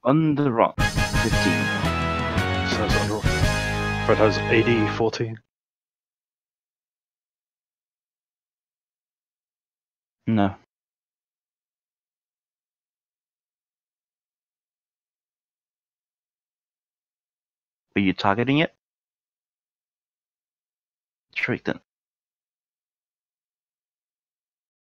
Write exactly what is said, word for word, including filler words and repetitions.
Under rock, fifteen. Says under. Fred has eighty, fourteen. No. Are you targeting it? Trick then.